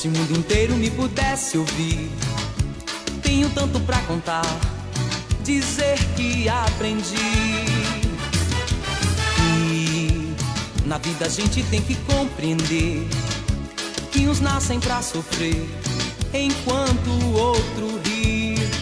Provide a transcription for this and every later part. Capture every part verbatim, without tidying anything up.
Se o mundo inteiro me pudesse ouvir, tenho tanto pra contar, dizer que aprendi. E na vida a gente tem que compreender que uns nascem pra sofrer, enquanto o outro ri.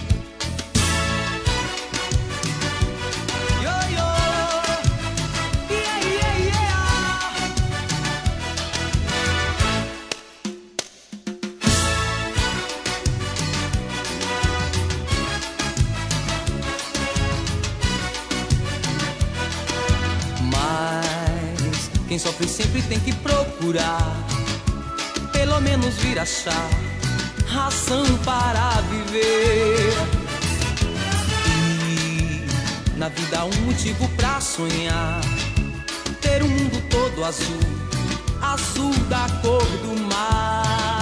Quem sofre sempre tem que procurar, pelo menos vir achar razão para viver. E na vida há um motivo pra sonhar, ter o mundo todo azul, azul da cor do mar.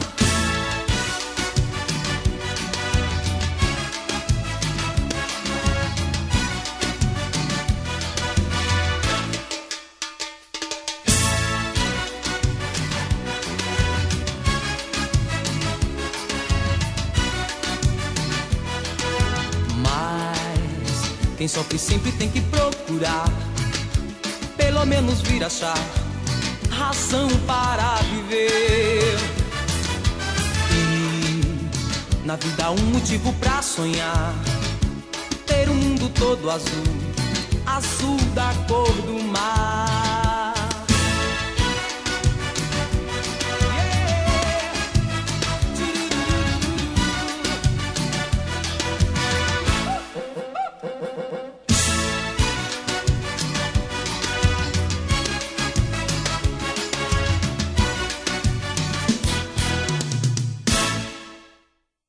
Quem sofre sempre tem que procurar, pelo menos vir achar razão para viver. E na vida há um motivo pra sonhar, ter o mundo todo azul, azul da cor do mar.